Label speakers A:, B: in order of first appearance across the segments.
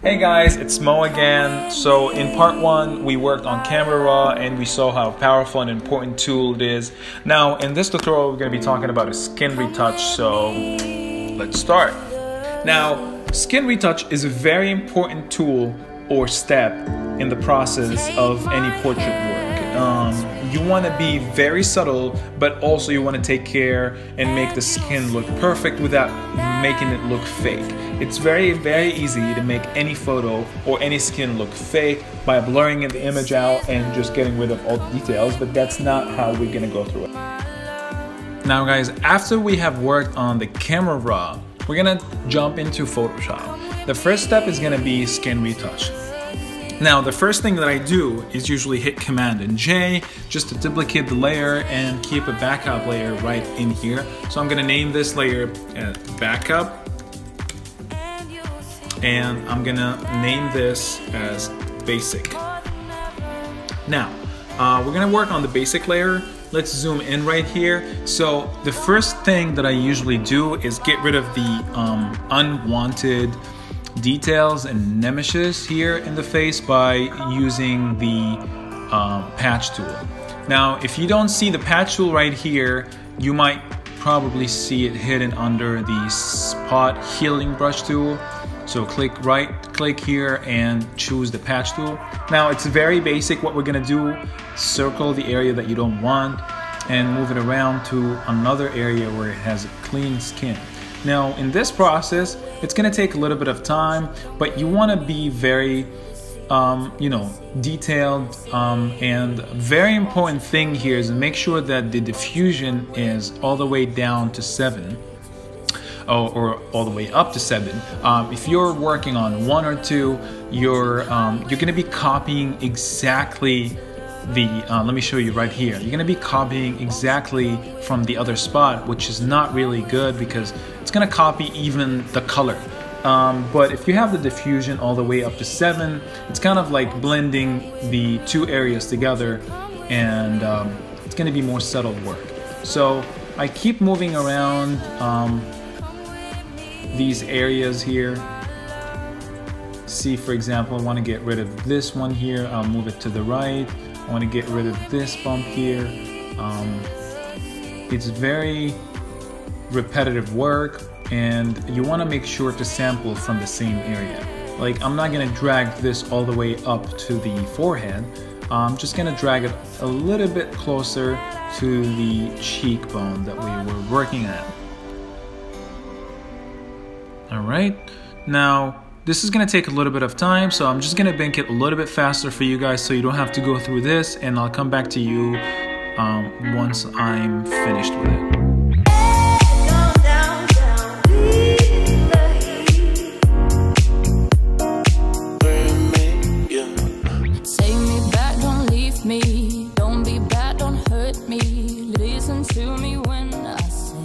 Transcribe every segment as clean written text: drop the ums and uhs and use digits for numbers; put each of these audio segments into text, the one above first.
A: Hey guys, it's Mo again. So in part 1 we worked on Camera Raw and we saw how powerful and important tool it is. Now in this tutorial we're going to be talking about a skin retouch, so let's start. Now skin retouch is a very important tool or step in the process of any portrait work. You want to be very subtle, but also you want to take care and make the skin look perfect without making it look fake. It's very easy to make any photo or any skin look fake by blurring the image out and just getting rid of all the details, but that's not how we're gonna go through it. Now guys, after we have worked on the Camera Raw, we're gonna jump into Photoshop. The first step is gonna be skin retouch. Now the first thing that I do is usually hit Command and J just to duplicate the layer and keep a backup layer right in here. So I'm gonna name this layer backup, and I'm gonna name this as basic. Now we're gonna work on the basic layer. Let's zoom in right here. So the first thing that I usually do is get rid of the unwanted details and blemishes here in the face by using the patch tool. Now if you don't see the patch tool right here, you might probably see it hidden under the spot healing brush tool. So right click here and choose the patch tool. Now it's very basic. What we're gonna do, circle the area that you don't want and move it around to another area where it has a clean skin. Now in this process, it's gonna take a little bit of time, but you wanna be very detailed, and very important thing here is make sure that the diffusion is all the way down to 7 or all the way up to 7. If you're working on 1 or 2, you're gonna be copying exactly the let me show you right here. You're gonna be copying exactly from the other spot, which is not really good because it's gonna copy even the color. But if you have the diffusion all the way up to 7, it's kind of like blending the two areas together, and it's gonna be more subtle work. So I keep moving around these areas here. See, for example, I want to get rid of this one here. I'll move it to the right. I want to get rid of this bump here. It's very repetitive work, and you want to make sure to sample from the same area. Like, I'm not going to drag this all the way up to the forehead. I'm just going to drag it a little bit closer to the cheekbone that we were working at. Alright, now this is going to take a little bit of time, so I'm just going to make it a little bit faster for you guys so you don't have to go through this, and I'll come back to you once I'm finished with it.
B: Take me back, don't leave me. Don't be bad, don't hurt me. Listen to me when I say.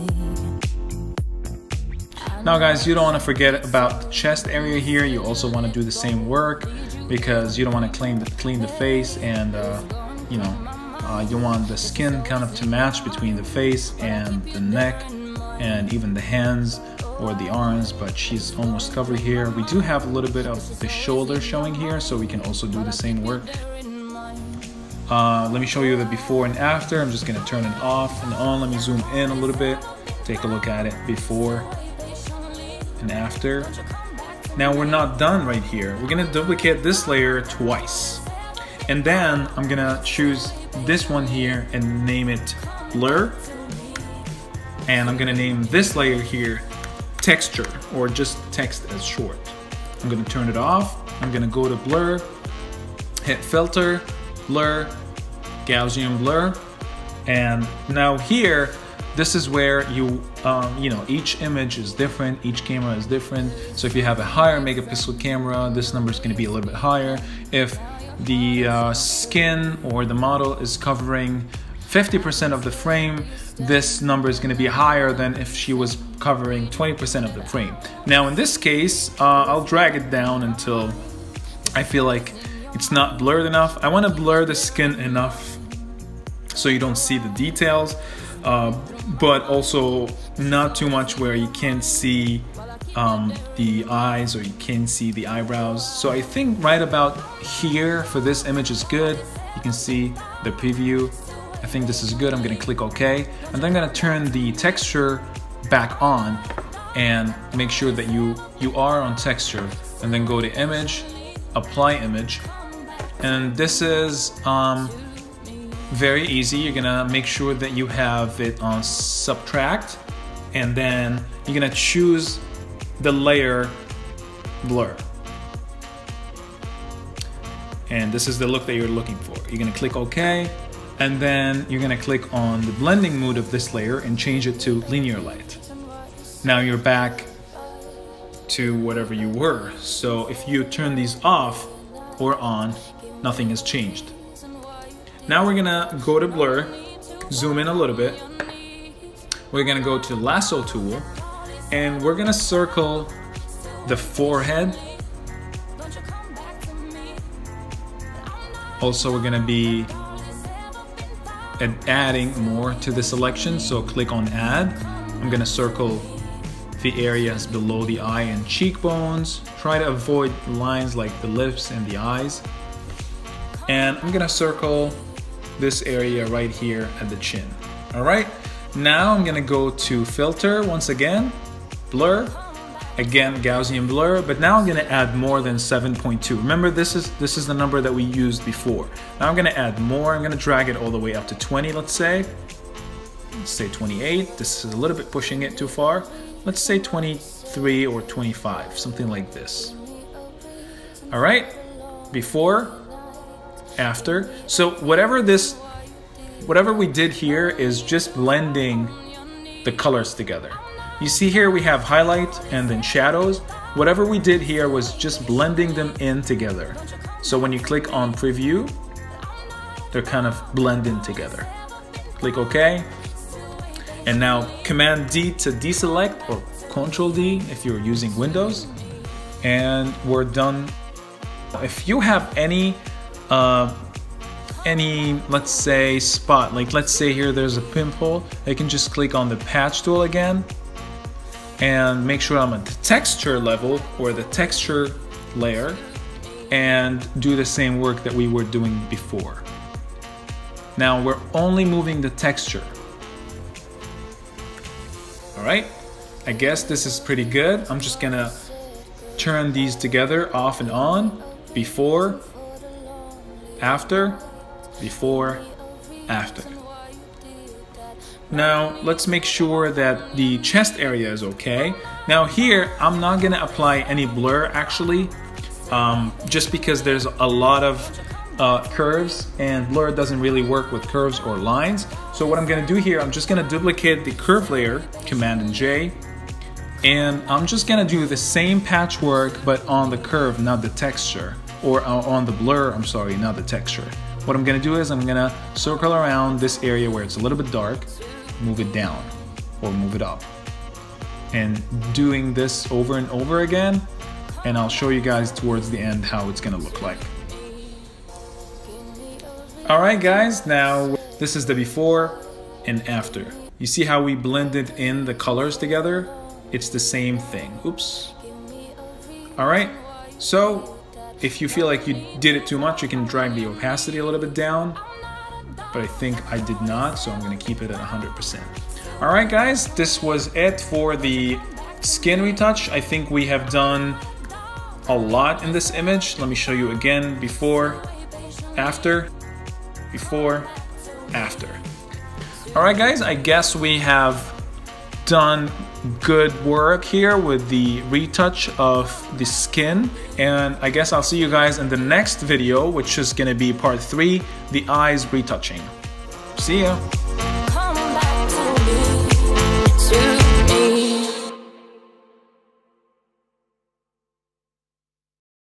A: Now guys, you don't want to forget about the chest area here. You also want to do the same work because you don't want to clean the face, and you want the skin kind of to match between the face and the neck and even the hands or the arms, but she's almost covered here. We do have a little bit of the shoulder showing here, so we can also do the same work. Let me show you the before and after. I'm just going to turn it off and on. Let me zoom in a little bit, take a look at it before and after. Now we're not done right here. We're gonna duplicate this layer twice, and then I'm gonna choose this one here and name it blur, and I'm gonna name this layer here texture, or just text as short. I'm gonna turn it off. I'm gonna go to blur, hit filter, blur, Gaussian blur, and now here this is where each image is different, each camera is different. So if you have a higher megapixel camera, this number is going to be a little bit higher. If the skin or the model is covering 50% of the frame, this number is going to be higher than if she was covering 20% of the frame. Now in this case, I'll drag it down until I feel like it's not blurred enough. I want to blur the skin enough so you don't see the details, but also not too much where you can't see the eyes, or you can see the eyebrows. So I think right about here for this image is good. You can see the preview. I think this is good. I'm gonna click OK, and then I'm gonna turn the texture back on and make sure that you are on texture, and then go to image, apply image, and this is very easy. You're gonna make sure that you have it on subtract, and then you're gonna choose the layer blur, and this is the look that you're looking for. You're gonna click OK, and then you're gonna click on the blending mode of this layer and change it to linear light. Now you're back to whatever you were. So if you turn these off or on, nothing has changed. Now we're gonna go to blur, zoom in a little bit. We're gonna go to lasso tool, and we're gonna circle the forehead. Also, we're gonna be adding more to the selection, so click on add. I'm gonna circle the areas below the eye and cheekbones. Try to avoid lines like the lips and the eyes. And I'm gonna circle this area right here at the chin. All right, now I'm gonna go to filter once again, blur, again Gaussian blur, but now I'm gonna add more than 7.2. Remember, this is the number that we used before. Now I'm gonna add more. I'm gonna drag it all the way up to 20, let's say 28. This is a little bit pushing it too far. Let's say 23 or 25, something like this. All right, before, after. So whatever we did here is just blending the colors together. You see here we have highlight and then shadows. Whatever we did here was just blending them in together. So when you click on preview, they're kind of blending together. Click OK. And now Command D to deselect, or Control D if you're using Windows. And we're done. If you have any let's say spot, like let's say here there's a pimple, I can just click on the patch tool again and make sure I'm at the texture level or the texture layer, and do the same work that we were doing before. Now we're only moving the texture. All right, I guess this is pretty good. I'm just gonna turn these together off and on, before, after, before, after. Now let's make sure that the chest area is okay. Now here, I'm not gonna apply any blur actually, just because there's a lot of curves, and blur doesn't really work with curves or lines. So what I'm gonna do here, I'm just gonna duplicate the curve layer, Command and J, and I'm just gonna do the same patchwork but on the curve, not the texture, or on the blur, I'm sorry, not the texture. What I'm gonna do is I'm gonna circle around this area where it's a little bit dark, move it down or move it up, and doing this over and over again, and I'll show you guys towards the end how it's gonna look like. Alright guys, now this is the before and after. You see how we blended in the colors together? It's the same thing. Oops. Alright, so if you feel like you did it too much, you can drag the opacity a little bit down, but I think I did not, so I'm gonna keep it at 100%. Alright guys, this was it for the skin retouch. I think we have done a lot in this image. Let me show you again, before, after, before, after. Alright guys, I guess we have done good work here with the retouch of the skin, and I guess I'll see you guys in the next video, which is gonna be part 3, the eyes retouching. See ya!